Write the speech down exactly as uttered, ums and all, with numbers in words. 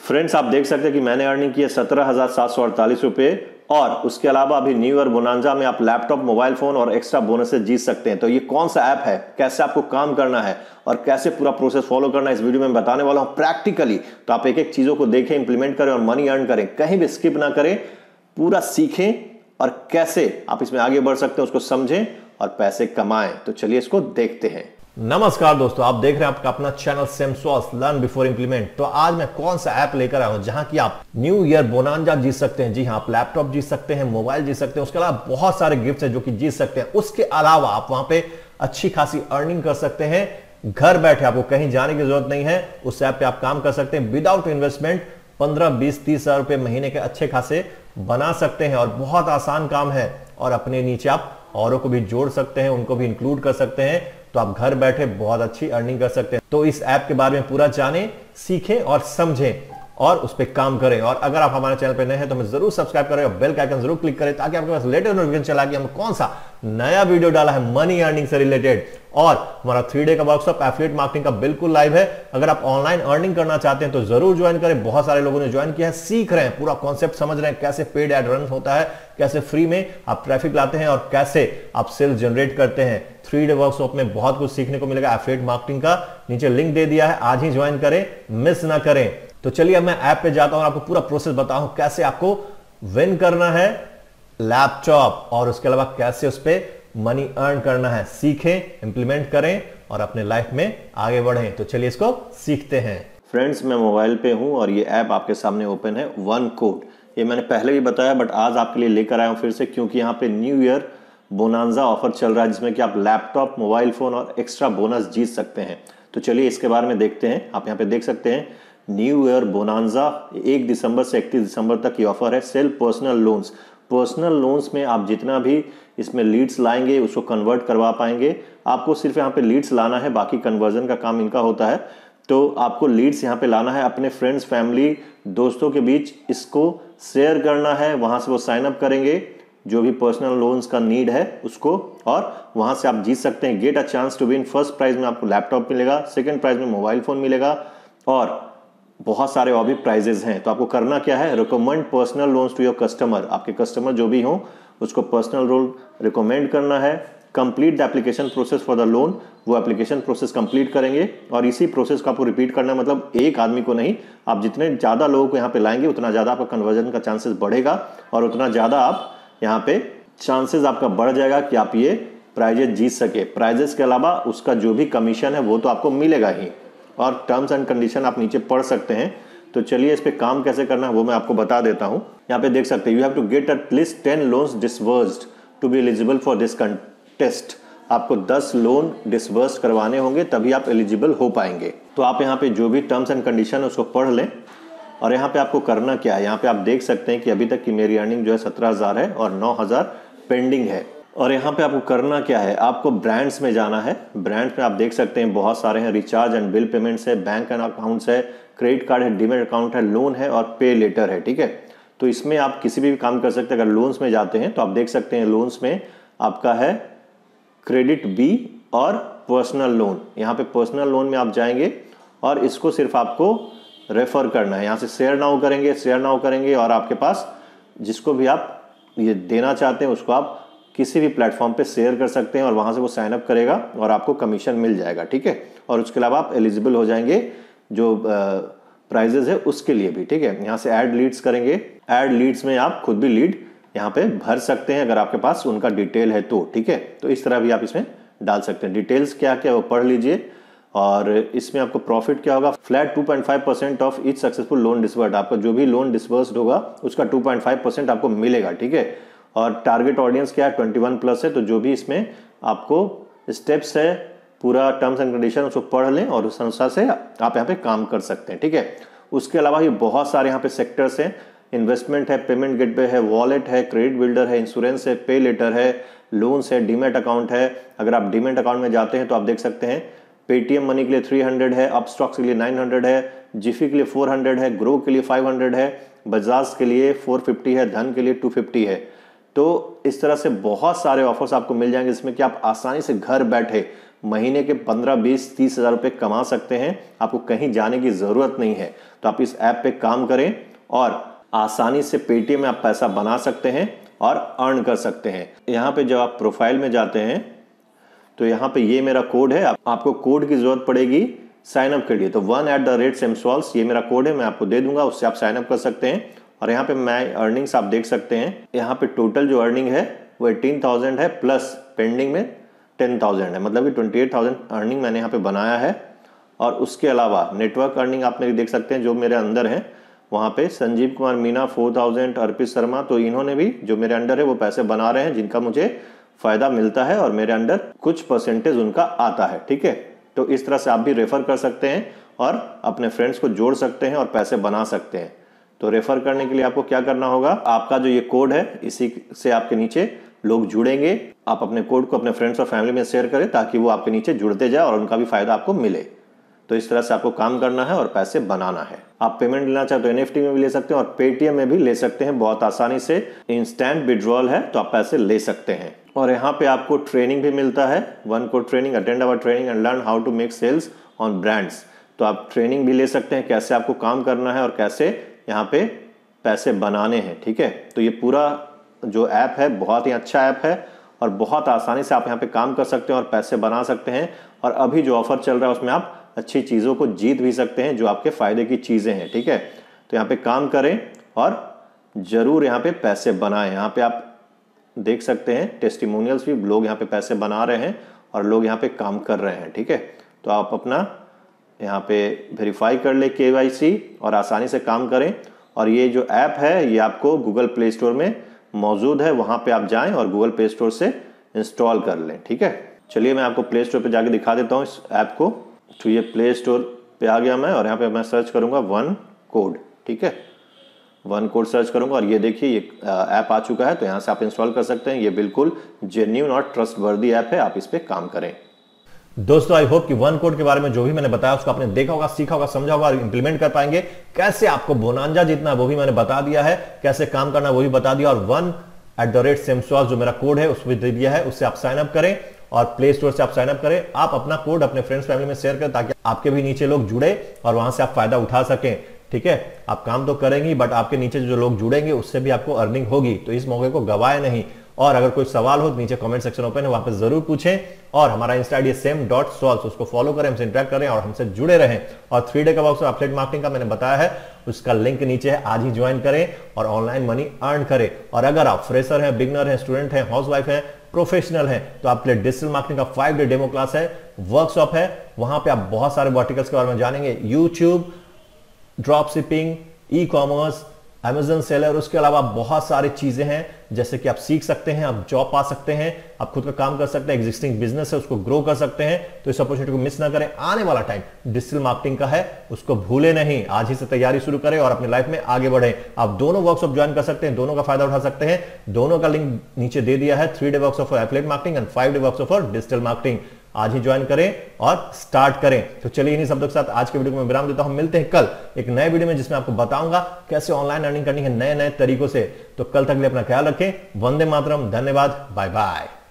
Friends, आप देख सकते हैं कि मैंने अर्निंग की है सत्रह हजार सात सौ अड़तालीस रुपए और उसके अलावा अभी न्यू ईयर बोनांजा में आप लैपटॉप, मोबाइल फोन और एक्स्ट्रा बोनसेस जीत सकते हैं। तो ये कौन सा ऐप है, कैसे आपको काम करना है और कैसे पूरा प्रोसेस फॉलो करना है, इस वीडियो में मैं बताने वाला हूं प्रैक्टिकली। तो आप एक एक चीजों को देखें, इंप्लीमेंट करें और मनी अर्न करें, कहीं भी स्किप ना करें, पूरा सीखें और कैसे आप इसमें आगे बढ़ सकते हैं उसको समझें और पैसे कमाएं। तो चलिए इसको देखते हैं। नमस्कार दोस्तों, आप देख रहे हैं आपका अपना चैनल सेमसॉस लर्न बिफोर इंप्लीमेंट। तो आज मैं कौन सा ऐप लेकर आया हूं जहां की आप न्यू ईयर बोनांजा जीत सकते हैं। जी हां, आप लैपटॉप जीत सकते हैं, मोबाइल जीत सकते हैं, उसके अलावा बहुत सारे गिफ्ट है जो कि जीत सकते हैं। उसके अलावा आप वहां पे अच्छी खासी अर्निंग कर सकते हैं घर बैठे, आपको कहीं जाने की जरूरत नहीं है। उस ऐप पे आप काम कर सकते हैं विदाउट इन्वेस्टमेंट। पंद्रह बीस तीस हजार रुपए महीने के अच्छे खासे बना सकते हैं और बहुत आसान काम है। और अपने नीचे आप औरों को भी जोड़ सकते हैं, उनको भी इंक्लूड कर सकते हैं। तो आप घर बैठे बहुत अच्छी अर्निंग कर सकते हैं। तो इस ऐप के बारे में पूरा जानें, सीखें और समझें और उस पर काम करें। और अगर आप हमारे चैनल पर नए हैं तो हमें जरूर सब्सक्राइब करें और बेल का आइकन जरूर क्लिक करें ताकि आपके पास लेटेस्ट नोटिफिकेशन चला कि हम कौन सा नया वीडियो डाला है मनी अर्निंग से रिलेटेड। और हमारा थ्री डे का वर्कशॉप एफिलिएट मार्केटिंग का बिल्कुल लाइव है। अगर आप ऑनलाइन अर्निंग करना चाहते हैं तो जरूर ज्वाइन करें। बहुत सारे लोगों ने ज्वाइन किया है, सीख रहे हैं, पूरा कॉन्सेप्ट समझ रहे हैं, कैसे पेड एड रन होता है, कैसे फ्री में आप ट्रैफिक लाते हैं और कैसे आप सेल्स जनरेट करते हैं। थ्री डे वर्कशॉप में बहुत कुछ सीखने को मिलेगा एफिलिएट मार्केटिंग का। नीचे लिंक दे दिया है, आज ही ज्वाइन करें, मिस ना करें। तो चलिए अब मैं ऐप पे जाता हूं और आपको पूरा प्रोसेस बताऊं कैसे आपको विन करना है लैपटॉप और उसके अलावा कैसे उस पर मनी अर्न करना है। सीखें, इंप्लीमेंट करें और अपने लाइफ में आगे बढ़ें। तो चलिए इसको सीखते हैं। फ्रेंड्स, मैं मोबाइल पे हूं और ये ऐप आपके सामने ओपन है, वन कोड। ये मैंने पहले भी बताया बट आज आपके लिए लेकर आया हूं फिर से, क्योंकि यहाँ पे न्यू ईयर बोनांजा ऑफर चल रहा है जिसमें कि आप लैपटॉप, मोबाइल फोन और एक्स्ट्रा बोनस जीत सकते हैं। तो चलिए इसके बारे में देखते हैं। आप यहाँ पे देख सकते हैं न्यू ईयर बोनांजा एक दिसंबर से इकतीस दिसंबर तक की ऑफर है। Sell personal loans, personal loans में आप जितना भी इसमें लीड्स लाएंगे उसको कन्वर्ट करवा पाएंगे। आपको सिर्फ यहाँ पे लीड्स लाना है, बाकी कन्वर्जन का काम इनका होता है। तो आपको लीड्स यहाँ पे लाना है, अपने फ्रेंड्स, फैमिली, दोस्तों के बीच इसको शेयर करना है। वहां से वो साइन अप करेंगे जो भी पर्सनल लोन्स का नीड है उसको, और वहां से आप जीत सकते हैं। Get a chance to win. First prize में आपको लैपटॉप मिलेगा, सेकेंड प्राइज में मोबाइल फोन मिलेगा और बहुत सारे और भी प्राइजेस हैं। तो आपको करना क्या है, recommend personal loans to your customer. आपके कस्टमर जो भी हो उसको पर्सनल लोन रिकमेंड करना है। Complete the application process for the loan, वो एप्लीकेशन प्रोसेस कंप्लीट करेंगे और इसी प्रोसेस को आपको रिपीट करना है। मतलब एक आदमी को नहीं, आप जितने ज़्यादा लोगों को यहाँ पे लाएंगे उतना ज़्यादा आपका कन्वर्जन का चांसेस बढ़ेगा और उतना ज़्यादा आप यहाँ पे चांसेस आपका बढ़ जाएगा कि आप ये प्राइजेस जीत सके। प्राइजेस के अलावा उसका जो भी कमीशन है वो तो आपको मिलेगा ही, और टर्म्स एंड कंडीशन आप नीचे पढ़ सकते हैं। तो चलिए इस पे काम कैसे करना है वो मैं आपको बता देता हूं। यहाँ पे देख सकते हैं, you have to get at least ten loans disbursed to be eligible for this contest. आपको दस लोन डिसवर्स करवाने होंगे तभी आप एलिजिबल हो पाएंगे। तो आप यहाँ पे जो भी टर्म्स एंड कंडीशन है उसको पढ़ लें। और यहाँ पे आपको करना क्या है, यहाँ पे आप देख सकते हैं कि अभी तक की मेरी अर्निंग जो है सत्रह हजार है और नौ हजार पेंडिंग है। और यहाँ पे आपको करना क्या है, आपको ब्रांड्स में जाना है। ब्रांड्स में आप देख सकते हैं बहुत सारे हैं, रिचार्ज एंड बिल पेमेंट्स है, बैंक एंड अकाउंट्स है, क्रेडिट कार्ड है, डीमैट अकाउंट है, लोन है और पे लेटर है। ठीक है, तो इसमें आप किसी भी काम कर सकते हैं। अगर लोन्स में जाते हैं तो आप देख सकते हैं लोन्स में आपका है क्रेडिट बी और पर्सनल लोन। यहाँ पे पर्सनल लोन में आप जाएंगे और इसको सिर्फ आपको रेफर करना है। यहाँ से शेयर नाउ करेंगे, शेयर नाउ करेंगे और आपके पास जिसको भी आप ये देना चाहते हैं उसको आप किसी भी प्लेटफॉर्म पे शेयर कर सकते हैं और वहां से वो साइन अप करेगा और आपको कमीशन मिल जाएगा। ठीक है, और उसके अलावा आप एलिजिबल हो जाएंगे जो प्राइजेस है उसके लिए भी। ठीक है, यहाँ से ऐड लीड्स करेंगे। ऐड लीड्स में आप खुद भी लीड यहाँ पे भर सकते हैं अगर आपके पास उनका डिटेल है तो। ठीक है, तो इस तरह भी आप इसमें डाल सकते हैं। डिटेल्स क्या क्या वो पढ़ लीजिए। और इसमें आपको प्रॉफिट क्या होगा, flat two point five percent of each successful loan disbursed. आपका जो भी लोन डिसवर्स्ड होगा उसका टू पॉइंट फाइव परसेंट आपको मिलेगा। ठीक है, और टारगेट ऑडियंस क्या है, इक्कीस प्लस है। तो जो भी इसमें आपको स्टेप्स है, पूरा टर्म्स एंड कंडीशन उसको पढ़ लें और उस अनुसार से आप यहाँ पे काम कर सकते हैं। ठीक है, उसके अलावा ये बहुत सारे यहाँ पे सेक्टर्स हैं। इन्वेस्टमेंट है, पेमेंट गेटवे है, वॉलेट है, क्रेडिट बिल्डर है, इंश्योरेंस है, पे लेटर है, लोन्स है, डीमैट अकाउंट है। अगर आप डीमैट अकाउंट में जाते हैं तो आप देख सकते हैं पेटीएम मनी के लिए तीन सौ है, अपस्टॉक्स के लिए नौ सौ है, जिफी के लिए चार सौ है, ग्रो के लिए पाँच सौ है, बजाज के लिए चार सौ पचास है, धन के लिए दो सौ पचास है। तो इस तरह से बहुत सारे ऑफर्स आपको मिल जाएंगे जिसमें कि आप आसानी से घर बैठे महीने के पंद्रह बीस तीस हजार रुपये कमा सकते हैं। आपको कहीं जाने की ज़रूरत नहीं है। तो आप इस ऐप पे काम करें और आसानी से पेटीएम में आप पैसा बना सकते हैं और अर्न कर सकते हैं। यहाँ पे जब आप प्रोफाइल में जाते हैं तो यहाँ पे ये मेरा कोड है। आप, आपको कोड की ज़रूरत पड़ेगी साइन अप के लिए। तो वन एट द रेट सेमसॉल्स ये मेरा कोड है, मैं आपको दे दूंगा, उससे आप साइन अप कर सकते हैं। और यहाँ पे मैं अर्निंग्स आप देख सकते हैं। यहाँ पे टोटल जो अर्निंग है वो एटीन थाउजेंड है, प्लस पेंडिंग में टेन थाउजेंड है, मतलब कि ट्वेंटी एट थाउजेंड अर्निंग मैंने यहाँ पे बनाया है। और उसके अलावा नेटवर्क अर्निंग आप मेरी देख सकते हैं जो मेरे अंदर है। वहाँ पे संजीव कुमार मीना फोर थाउजेंड, अर्पित शर्मा, तो इन्होंने भी जो मेरे अंडर है वो पैसे बना रहे हैं, जिनका मुझे फायदा मिलता है और मेरे अंडर कुछ परसेंटेज उनका आता है। ठीक है, तो इस तरह से आप भी रेफर कर सकते हैं और अपने फ्रेंड्स को जोड़ सकते हैं और पैसे बना सकते हैं। तो रेफर करने के लिए आपको क्या करना होगा, आपका जो ये कोड है इसी से आपके नीचे लोग जुड़ेंगे। आप अपने कोड को अपने फ्रेंड्स और फैमिली में शेयर करें ताकि वो आपके नीचे जुड़ते जाए और उनका भी फायदा आपको मिले। तो इस तरह से आपको काम करना है और पैसे बनाना है। आप पेमेंट लेना चाहते हो एनएफटी में भी ले सकते हैं और पेटीएम में भी ले सकते हैं, बहुत आसानी से इंस्टेंट विड्रॉल है, तो आप पैसे ले सकते हैं। और यहाँ पे आपको ट्रेनिंग भी मिलता है, one code training, attend our training and learn how to make sales on brands. तो आप ट्रेनिंग भी ले सकते हैं, कैसे आपको काम करना है और कैसे यहाँ पे पैसे बनाने हैं। ठीक है, तो ये पूरा जो ऐप है बहुत ही अच्छा ऐप है और बहुत आसानी से आप यहाँ पे काम कर सकते हैं और पैसे बना सकते हैं। और अभी जो ऑफर चल रहा है उसमें आप अच्छी चीज़ों को जीत भी सकते हैं जो आपके फायदे की चीज़ें हैं। ठीक है, तो यहाँ पे काम करें और ज़रूर यहाँ पे पैसे बनाएं। यहाँ पे आप देख सकते हैं टेस्टिमोनियल्स भी, लोग यहाँ पे पैसे बना रहे हैं और लोग यहाँ पे काम कर रहे हैं। ठीक है, तो आप अपना यहाँ पे वेरीफाई कर ले केवाईसी और आसानी से काम करें। और ये जो ऐप है ये आपको गूगल प्ले स्टोर में मौजूद है, वहाँ पे आप जाएं और गूगल प्ले स्टोर से इंस्टॉल कर लें। ठीक है, चलिए मैं आपको प्ले स्टोर पे जाके दिखा देता हूँ इस ऐप को। तो ये प्ले स्टोर पे आ गया मैं और यहाँ पे मैं सर्च करूँगा वन कोड। ठीक है, वन कोड सर्च करूँगा और ये देखिए ये ऐप आ चुका है। तो यहाँ से आप इंस्टॉल कर सकते हैं। ये बिल्कुल जेन्युइन और ट्रस्टवर्दी ऐप है, आप इस पर काम करें। दोस्तों आई होप कि वन कोड के बारे में जो भी मैंने बताया उसको आपने देखा होगा, सीखा होगा, समझा होगा और इंप्लीमेंट कर पाएंगे। कैसे आपको बोनांजा जीतना वो भी मैंने बता दिया है, कैसे काम करना वो भी बता दिया। और वन एट द रेट सेमसॉस जो मेरा कोड है उसमें दे दिया है, उससे आप साइन अप करें और प्ले स्टोर से आप साइन अप करें। आप अपना कोड अपने फ्रेंड्स फैमिली में शेयर करें ताकि आपके भी नीचे लोग जुड़े और वहां से आप फायदा उठा सकें। ठीक है, आप काम तो करेंगे बट आपके नीचे जो लोग जुड़ेंगे उससे भी आपको अर्निंग होगी। तो इस मौके को गवाए नहीं। और अगर कोई सवाल हो तो नीचे कमेंट सेक्शन ओपन है, वहां पे जरूर पूछें। और हमारा Insta ID sem dot solves, उसको फॉलो करें, हमसे इंटरेक्ट करें और हमसे जुड़े रहें। और थ्री डे का वर्कशॉप एफिलिएट मार्केटिंग का मैंने बताया है, उसका लिंक नीचे है, आज ही ज्वाइन करें और ऑनलाइन मनी अर्न करें। और अगर आप फ्रेशर हैं, बिगनर हैं, स्टूडेंट हैं, हाउसवाइफ हैं, प्रोफेशनल है, तो आपके लिए डिजिटल मार्केटिंग का फाइव डे डेमो क्लास है, वर्कशॉप है। वहां पे आप बहुत सारे वर्टिकल्स के बारे में जानेंगे, YouTube, drop shipping, e commerce, Amazon seller, उसके अलावा बहुत सारी चीजें हैं जैसे कि आप सीख सकते हैं, आप जॉब पा सकते हैं, आप खुद का काम कर सकते हैं, एग्जिस्टिंग बिजनेस है उसको ग्रो कर सकते हैं। तो इस अपॉर्चुनिटी को मिस ना करें। आने वाला टाइम डिजिटल मार्केटिंग का है, उसको भूले नहीं। आज ही से तैयारी शुरू करें और अपनी लाइफ में आगे बढ़े। आप दोनों वर्कशॉप ज्वाइन कर सकते हैं, दोनों का फायदा उठा सकते हैं। दोनों का लिंक नीचे दे दिया है, three day workshop for affiliate marketing and five day workshop for digital marketing. आज ही ज्वाइन करें और स्टार्ट करें। तो चलिए इन्हीं शब्दों के साथ आज के वीडियो को मैं विराम देता हूं। मिलते हैं कल एक नए वीडियो में जिसमें आपको बताऊंगा कैसे ऑनलाइन अर्निंग करनी है नए नए तरीकों से। तो कल तक के लिए अपना ख्याल रखें। वंदे मातरम, धन्यवाद, बाय बाय।